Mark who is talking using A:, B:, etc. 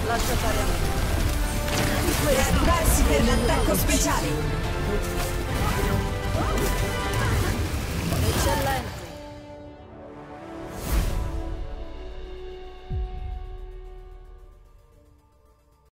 A: lascia fare a me.
B: Attivarsi per l'attacco speciale.
A: Eccellenza.